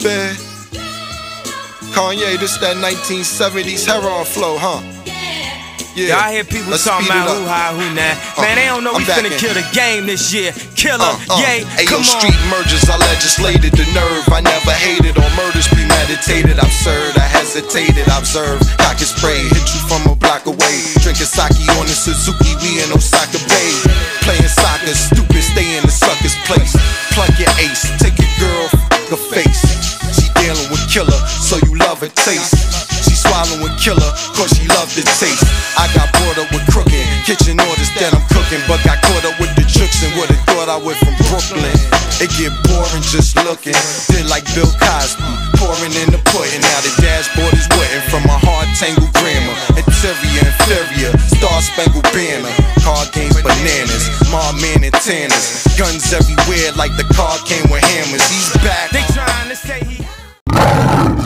bed. Kanye, this that 1970s heroin flow, huh? Yeah, I hear people talking about who high, who not. Man, they don't know we finna kill the game this year. Killer, yay, come on. Street mergers, I legislated the nerve. I never hated on murders premeditated. Absurd, I hesitated, observed. Cock and spray, hit you from a block away. Drinking sake on the Suzuki, we in Osaka Bay. Playing soccer, stupid, stay in the sucker's place. Plug your ace, take your girl, f*** her face. She dealing with killer, so you love her taste. She swallowing killer, cause she loved the taste. I got brought up with crooked kitchen orders that I'm cooking, but got caught up with the jukes and would've thought I went from Brooklyn. It get boring just looking, did like Bill Cosby, pouring in the pudding. Now the dashboard is wetting from my hard tangled grammar. Interior, inferior, star spangled banner. Card games bananas, mob man and tanners. Guns everywhere like the car came with hammers. He's back. They trying to say he